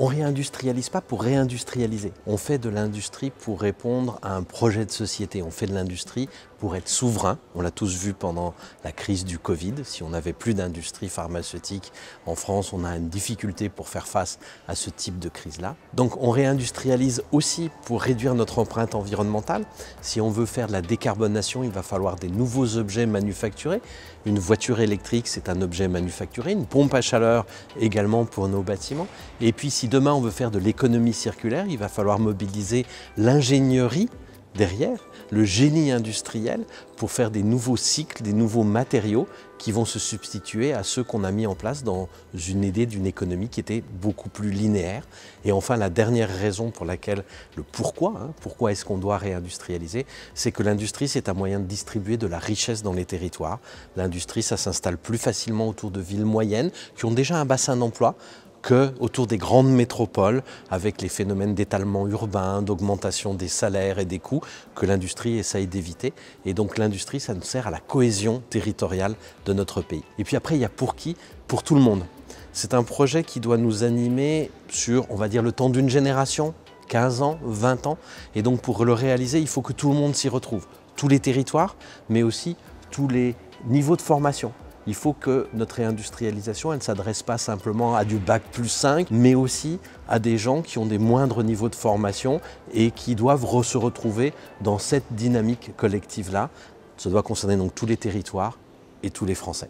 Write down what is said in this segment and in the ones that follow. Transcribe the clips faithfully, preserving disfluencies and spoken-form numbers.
On ne réindustrialise pas pour réindustrialiser. On fait de l'industrie pour répondre à un projet de société. On fait de l'industrie pour être souverain. On l'a tous vu pendant la crise du Covid. Si on n'avait plus d'industrie pharmaceutique en France, on a une difficulté pour faire face à ce type de crise-là. Donc on réindustrialise aussi pour réduire notre empreinte environnementale. Si on veut faire de la décarbonation, il va falloir des nouveaux objets manufacturés. Une voiture électrique, c'est un objet manufacturé. Une pompe à chaleur également pour nos bâtiments. Et puis si demain on veut faire de l'économie circulaire, il va falloir mobiliser l'ingénierie derrière, le génie industriel pour faire des nouveaux cycles, des nouveaux matériaux qui vont se substituer à ceux qu'on a mis en place dans une idée d'une économie qui était beaucoup plus linéaire. Et enfin, la dernière raison pour laquelle, le pourquoi, hein, pourquoi est-ce qu'on doit réindustrialiser, c'est que l'industrie, c'est un moyen de distribuer de la richesse dans les territoires. L'industrie, ça s'installe plus facilement autour de villes moyennes qui ont déjà un bassin d'emploi qu'autour des grandes métropoles, avec les phénomènes d'étalement urbain, d'augmentation des salaires et des coûts que l'industrie essaye d'éviter. Et donc l'industrie, ça nous sert à la cohésion territoriale de notre pays. Et puis après, il y a pour qui? Pour tout le monde. C'est un projet qui doit nous animer sur, on va dire, le temps d'une génération, quinze ans, vingt ans. Et donc pour le réaliser, il faut que tout le monde s'y retrouve. Tous les territoires, mais aussi tous les niveaux de formation. Il faut que notre réindustrialisation, elle ne s'adresse pas simplement à du bac plus cinq, mais aussi à des gens qui ont des moindres niveaux de formation et qui doivent re se retrouver dans cette dynamique collective-là. Ça doit concerner donc tous les territoires et tous les Français.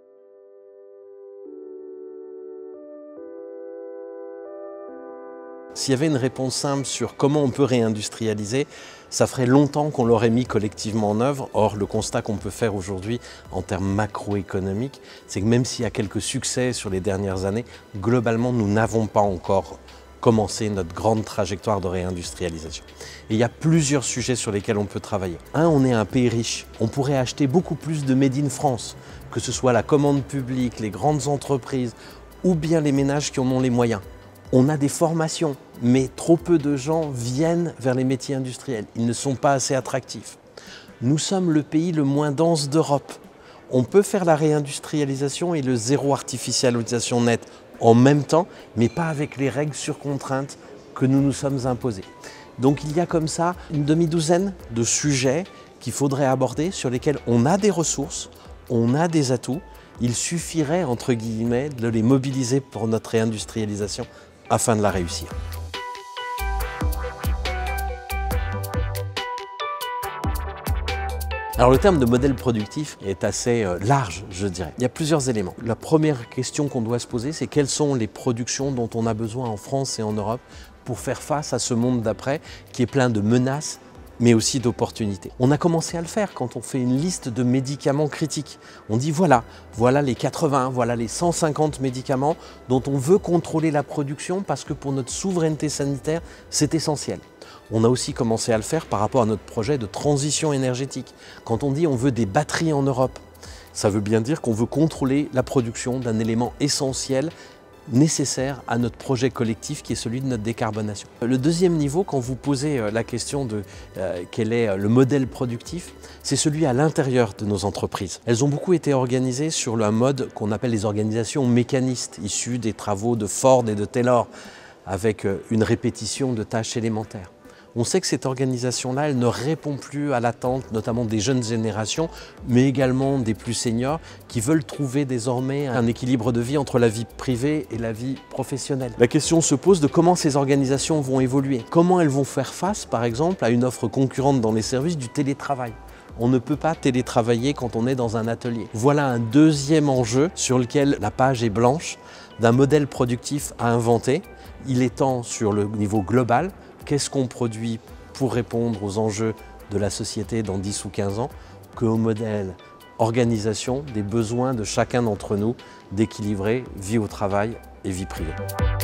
S'il y avait une réponse simple sur comment on peut réindustrialiser, ça ferait longtemps qu'on l'aurait mis collectivement en œuvre. Or, le constat qu'on peut faire aujourd'hui en termes macroéconomiques, c'est que même s'il y a quelques succès sur les dernières années, globalement, nous n'avons pas encore commencé notre grande trajectoire de réindustrialisation. Et il y a plusieurs sujets sur lesquels on peut travailler. Un, on est un pays riche. On pourrait acheter beaucoup plus de Made in France, que ce soit la commande publique, les grandes entreprises ou bien les ménages qui en ont les moyens. On a des formations, mais trop peu de gens viennent vers les métiers industriels. Ils ne sont pas assez attractifs. Nous sommes le pays le moins dense d'Europe. On peut faire la réindustrialisation et le zéro artificialisation nette en même temps, mais pas avec les règles sur contrainte que nous nous sommes imposées. Donc il y a comme ça une demi-douzaine de sujets qu'il faudrait aborder, sur lesquels on a des ressources, on a des atouts. Il suffirait, entre guillemets, de les mobiliser pour notre réindustrialisation afin de la réussir. Alors le terme de modèle productif est assez euh, large, je dirais. Il y a plusieurs éléments. La première question qu'on doit se poser, c'est quelles sont les productions dont on a besoin en France et en Europe pour faire face à ce monde d'après qui est plein de menaces, mais aussi d'opportunités. On a commencé à le faire quand on fait une liste de médicaments critiques. On dit voilà, voilà les quatre-vingts, voilà les cent cinquante médicaments dont on veut contrôler la production parce que pour notre souveraineté sanitaire, c'est essentiel. On a aussi commencé à le faire par rapport à notre projet de transition énergétique. Quand on dit on veut des batteries en Europe, ça veut bien dire qu'on veut contrôler la production d'un élément essentiel nécessaire à notre projet collectif qui est celui de notre décarbonation. Le deuxième niveau, quand vous posez la question de euh, quel est le modèle productif, c'est celui à l'intérieur de nos entreprises. Elles ont beaucoup été organisées sur un mode qu'on appelle les organisations mécanistes, issues des travaux de Ford et de Taylor, avec une répétition de tâches élémentaires. On sait que cette organisation-là, elle ne répond plus à l'attente, notamment des jeunes générations, mais également des plus seniors, qui veulent trouver désormais un équilibre de vie entre la vie privée et la vie professionnelle. La question se pose de comment ces organisations vont évoluer. Comment elles vont faire face, par exemple, à une offre concurrente dans les services du télétravail. On ne peut pas télétravailler quand on est dans un atelier. Voilà un deuxième enjeu sur lequel la page est blanche, d'un modèle productif à inventer. Il est temps sur le niveau global. Qu'est-ce qu'on produit pour répondre aux enjeux de la société dans dix ou quinze ans, qu'au modèle organisation des besoins de chacun d'entre nous d'équilibrer vie au travail et vie privée.